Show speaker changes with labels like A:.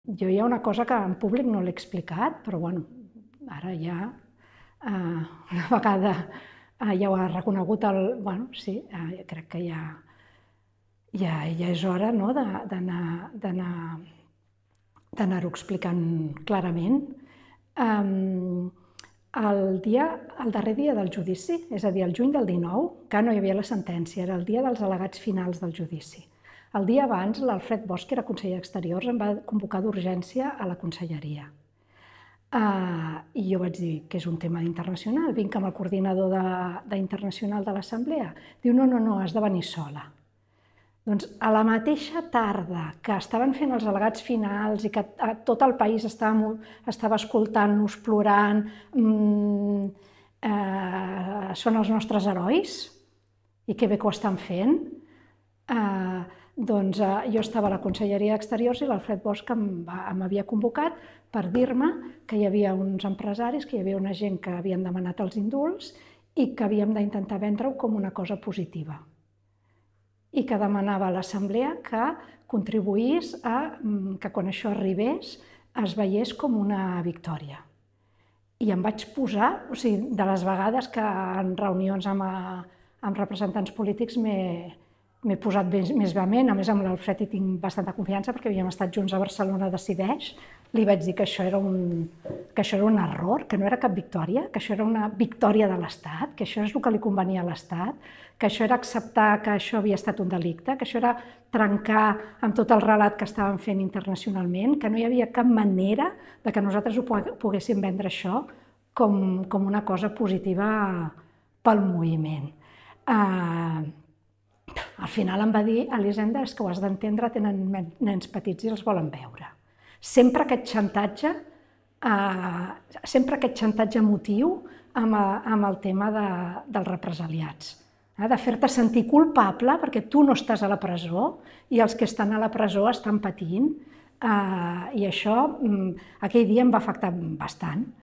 A: Jo hi ha una cosa que en públic no l'he explicat, però bueno, ara ja, una vegada ja ho ha reconegut, sí, crec que ja és hora d'anar-ho explicant clarament. El darrer dia del judici, és a dir, el juny del 19, que no hi havia la sentència, era el dia dels al·legats finals del judici. El dia abans, l'Alfred Bosch, que era conseller d'Exteriors, em va convocar d'urgència a la conselleria. I jo vaig dir que és un tema internacional, vinc amb el coordinador d'internacional de l'Assemblea. Diu, no, has de venir sola. Doncs a la mateixa tarda que estaven fent els al·legats finals i que tot el país estava escoltant-nos, plorant, són els nostres herois i que bé que ho estan fent, doncs jo estava a la Conselleria d'Exteriors i l'Alfred Bosch m'havia convocat per dir-me que hi havia uns empresaris, que hi havia una gent que havien demanat els indults i que havíem d'intentar vendre-ho com una cosa positiva i que demanava a l'Assemblea que contribuís a que quan això arribés es veiés com una victòria. I em vaig posar, o sigui, de les vegades que en reunions amb representants polítics m'he posat més vehement, a més amb l'Alfred hi tinc bastanta confiança perquè havíem estat junts a Barcelona Decideix, li vaig dir que això era un error, que no era cap victòria, que això era una victòria de l'Estat, que això és el que li convenia a l'Estat, que això era acceptar que això havia estat un delicte, que això era trencar amb tot el relat que estàvem fent internacionalment, que no hi havia cap manera de que nosaltres ho poguéssim vendre això com una cosa positiva pel moviment. Al final em va dir, Elisenda, és que ho has d'entendre, tenen nens petits i els volen veure. Sempre aquest xantatge emotiu amb el tema dels represaliats, de fer-te sentir culpable perquè tu no estàs a la presó i els que estan a la presó estan patint, i això aquell dia em va afectar bastant.